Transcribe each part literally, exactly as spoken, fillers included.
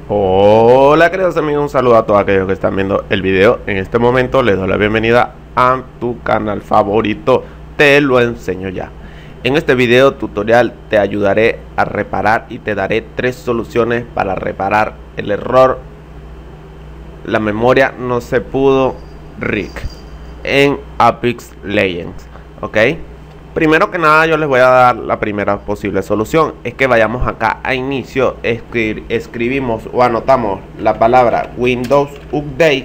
Hola queridos amigos, un saludo a todos aquellos que están viendo el video. En este momento les doy la bienvenida a tu canal favorito, Te lo enseño ya. En este video tutorial te ayudaré a reparar y te daré tres soluciones para reparar el error la memoria no se pudo Rick en Apex Legends. Ok, primero que nada yo les voy a dar la primera posible solución. Es que vayamos acá a inicio, escri escribimos o anotamos la palabra Windows Update,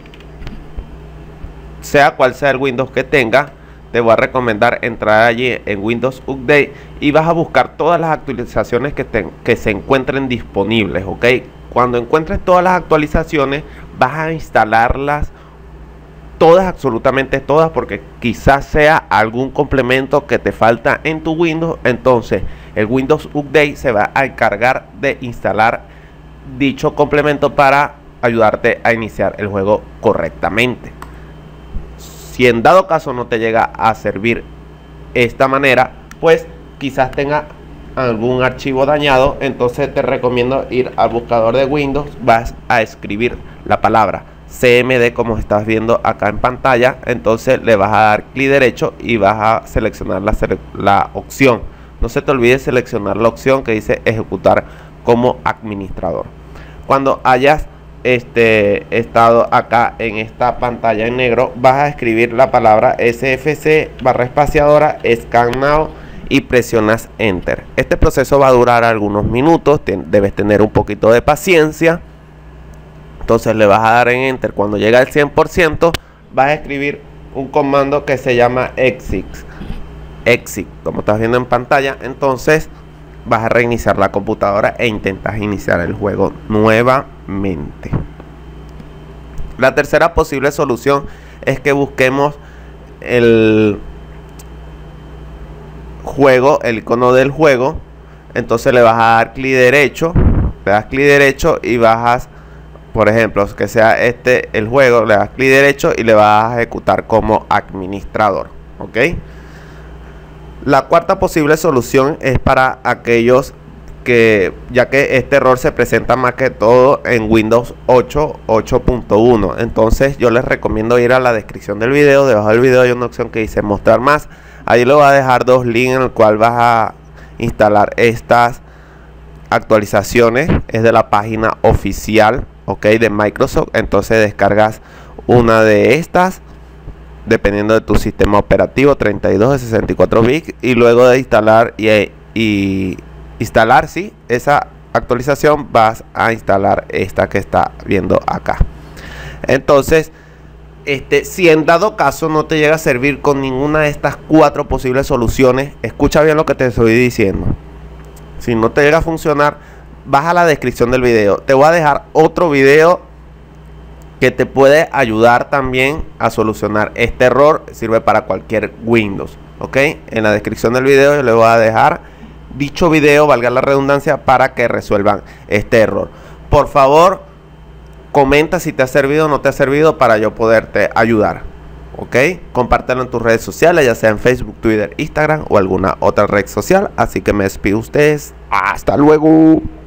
sea cual sea el Windows que tenga. Te voy a recomendar entrar allí en Windows Update y vas a buscar todas las actualizaciones que, te, que se encuentren disponibles. Ok, cuando encuentres todas las actualizaciones vas a instalarlas todas, absolutamente todas, porque quizás sea algún complemento que te falta en tu Windows. Entonces el Windows Update se va a encargar de instalar dicho complemento para ayudarte a iniciar el juego correctamente. Si en dado caso no te llega a servir esta manera, pues quizás tenga algún archivo dañado, entonces te recomiendo ir al buscador de Windows, vas a escribir la palabra C M D como estás viendo acá en pantalla, entonces le vas a dar clic derecho y vas a seleccionar la, sele la opción. No se te olvide seleccionar la opción que dice ejecutar como administrador. Cuando hayas este estado acá en esta pantalla en negro, vas a escribir la palabra S F C barra espaciadora Scan Now y presionas Enter. Este proceso va a durar algunos minutos, debes tener un poquito de paciencia. Entonces le vas a dar en Enter. Cuando llega al cien por ciento vas a escribir un comando que se llama exit exit como estás viendo en pantalla. Entonces vas a reiniciar la computadora e intentas iniciar el juego nuevamente. La tercera posible solución es que busquemos el juego, el icono del juego. Entonces le vas a dar clic derecho, le das clic derecho y bajas, por ejemplo, que sea este el juego, le das clic derecho y le vas a ejecutar como administrador. Ok, la cuarta posible solución es para aquellos que, ya que este error se presenta más que todo en Windows ocho, ocho punto uno, entonces yo les recomiendo ir a la descripción del video. Debajo del video hay una opción que dice mostrar más. Ahí le voy a dejar dos links en el cual vas a instalar estas actualizaciones. Es de la página oficial, ok, de Microsoft. Entonces descargas una de estas dependiendo de tu sistema operativo, treinta y dos de sesenta y cuatro bits, y luego de instalar y, y instalar sí, esa actualización, vas a instalar esta que está viendo acá. Entonces este, si en dado caso no te llega a servir con ninguna de estas cuatro posibles soluciones, escucha bien lo que te estoy diciendo. Si no te llega a funcionar, baja a la descripción del video, te voy a dejar otro video que te puede ayudar también a solucionar este error. Sirve para cualquier Windows. Ok, en la descripción del video yo les voy a dejar dicho video, valga la redundancia, para que resuelvan este error. Por favor, comenta si te ha servido o no te ha servido para yo poderte ayudar. Ok, compártelo en tus redes sociales, ya sea en Facebook, Twitter, Instagram o alguna otra red social. Así que me despido ustedes. Hasta luego.